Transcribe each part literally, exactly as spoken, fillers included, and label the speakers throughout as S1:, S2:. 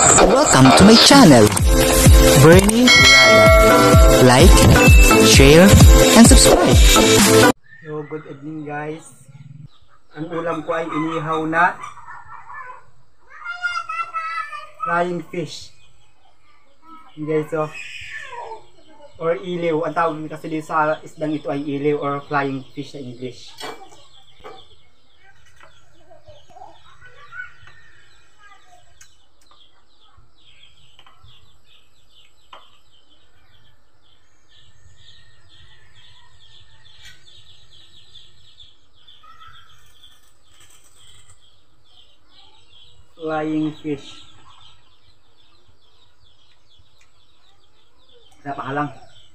S1: Welcome to my channel, Bernierada. Like, share, and subscribe.
S2: So, good evening guys. Ang ulam ko ay inihaw na flying fish. Okay, so, or iliw. Ang tawag kasi dito sa isdang ito ay iliw or flying fish sa English. Flying fish. Napakalang.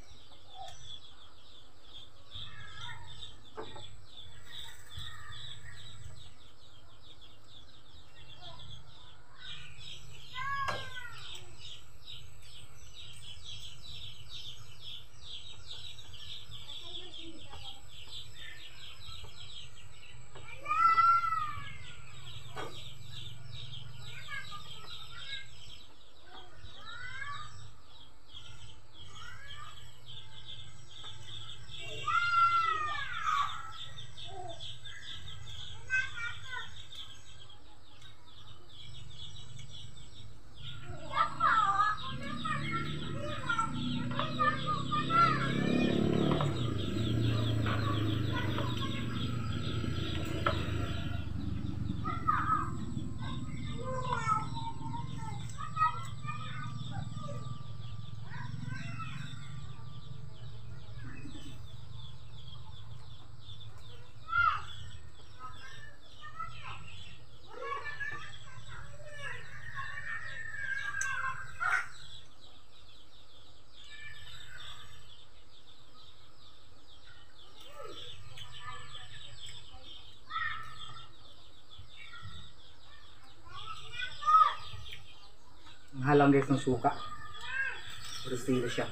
S2: Halang guys ng suka. Rustilo siya.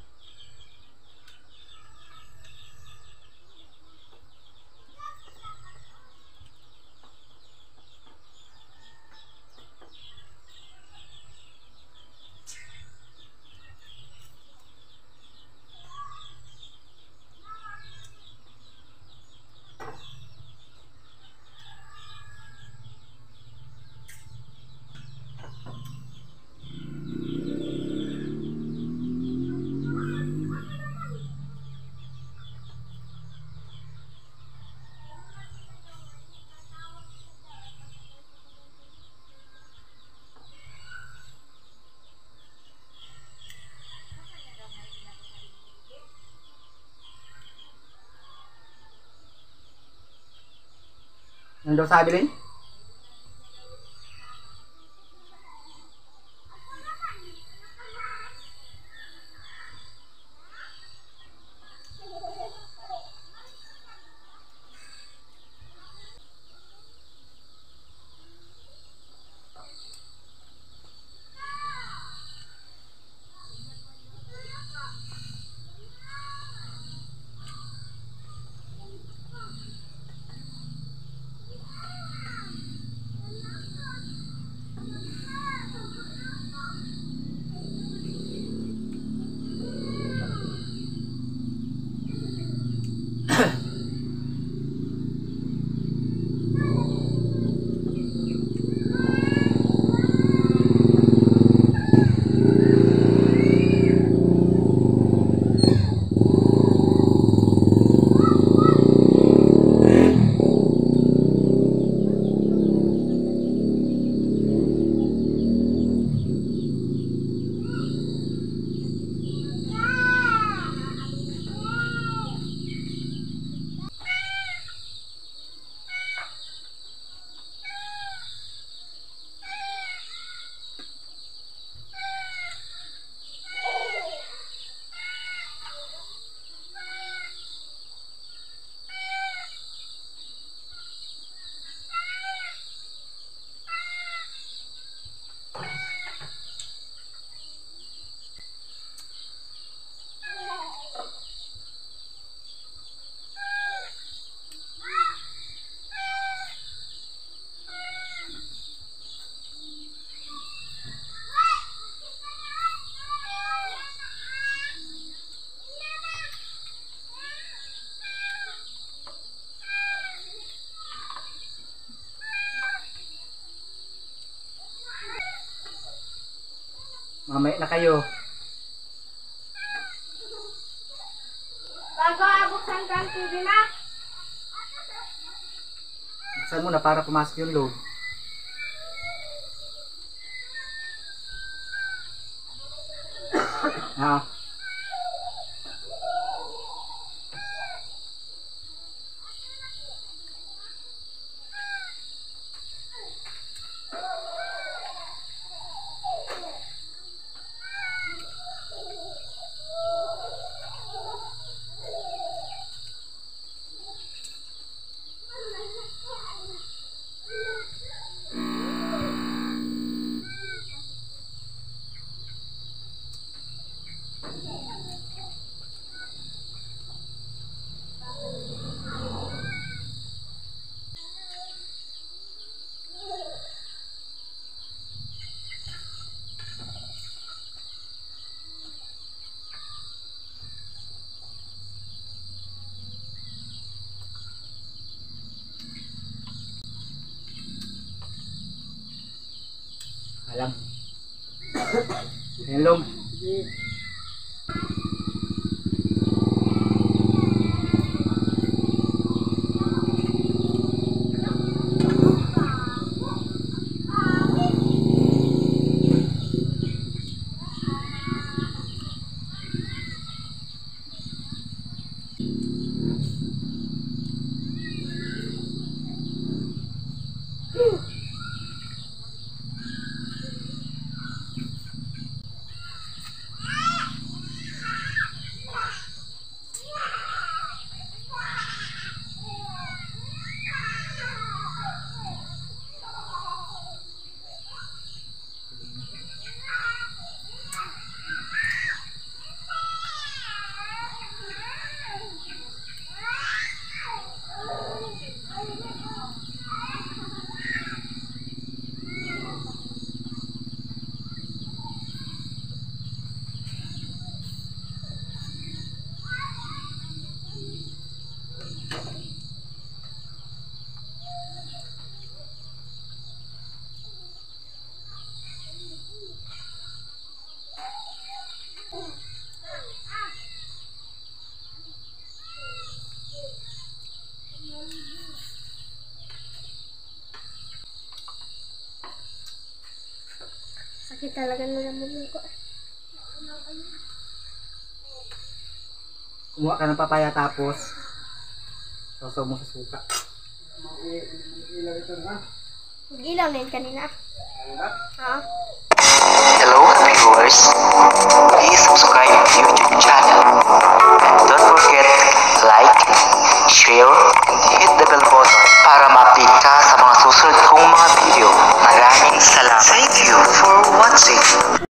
S2: Ano daw sabi rin? Mamaya na kayo.
S3: Bago abuksan ka ang T V na.
S2: Buksan mo na para pumasok yung load. Ah. Alam. Hello.
S3: Sakit talaga na naman ko.
S2: Kumuha ka ng papaya tapos sasaw mo sa suka.
S3: Mag-ilaw na yun kanina. Ha?
S1: Hello viewers, please subscribe to YouTube channel. Don't forget like, share, and hit the bell button para ma-update ka sa mga susunod kong mga video. Maraming salamat. Thank you for watching.